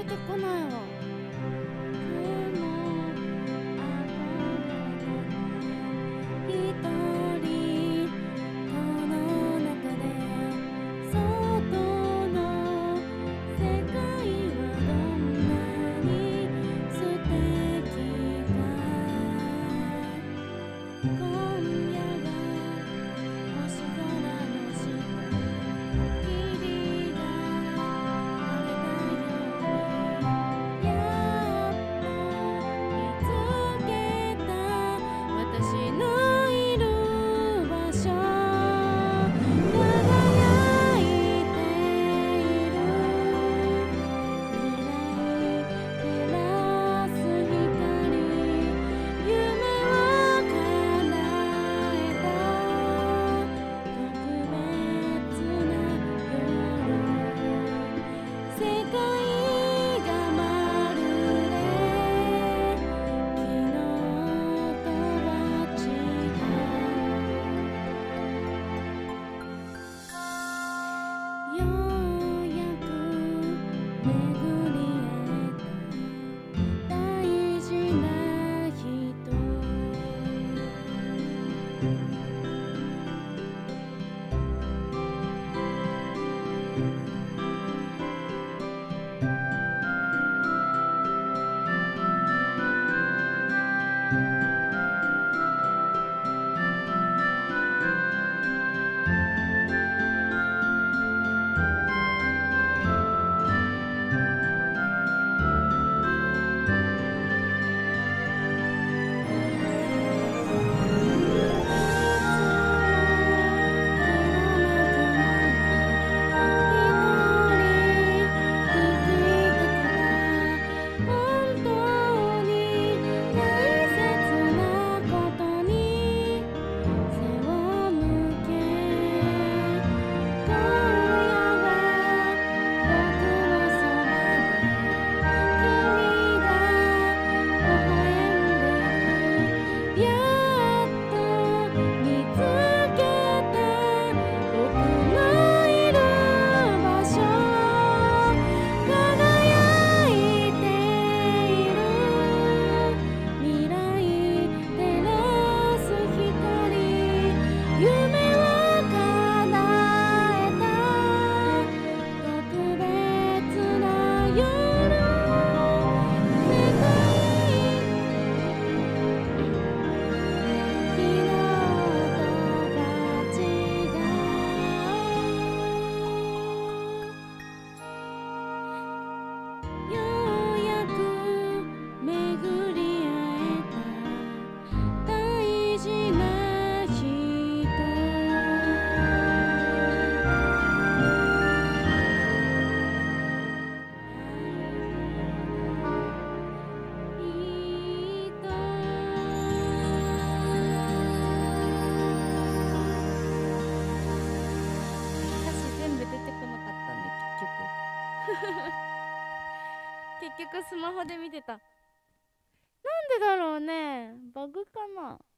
出てこないわ。一人この中で外の世界はどんなに素敵か。今夜は星空の下霧が晴れたように、やっと見つけた私のいる場所。輝いている未来照らす光、夢を叶えた特別な夜。世界がまるで昨日とは違う。ようやく巡り会えた大事な人。結局スマホで見てた。なんでだろうね、バグかな。